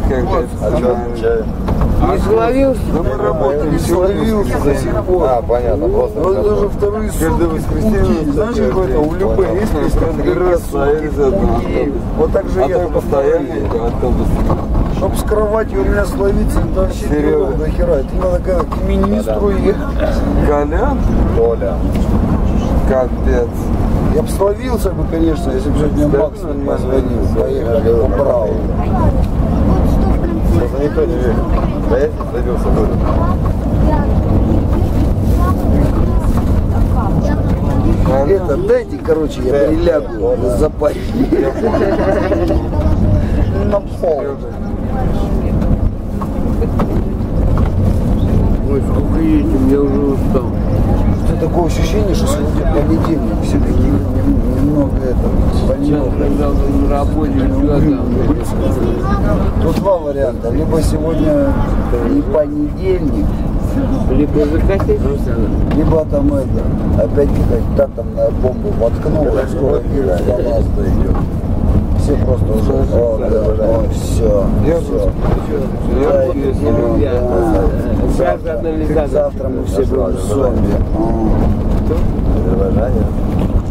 Не словился? Да мы работали, словился до сих пор. А, понятно, просто. Вот даже вторые каждое воскресенье. знаешь, какой-то у любой есть вот так же я постоянно автобус. чтоб с кровати у меня словиться, это вообще тяжело до хера. Это надо к министру ехать. Колян? Коля. Капец. Я бы словился бы, конечно, если бы сегодня Макс не позвонил. Поехали, убрал. Просто никто не верит. Да я садился в Это, дайте, короче, я прилягу за парень. На пол. Ой, сколько едем, я уже устал. Это такое ощущение, что сегодня понедельник, все такие немного это, Сейчас, когда на работе, Тут два варианта. Либо сегодня не понедельник, либо закатить, либо там это, опять какая-то там на бомбу воткнула, скоро вирус до нас дойдет. Все просто уже, все. Завтра мы все будем зомби.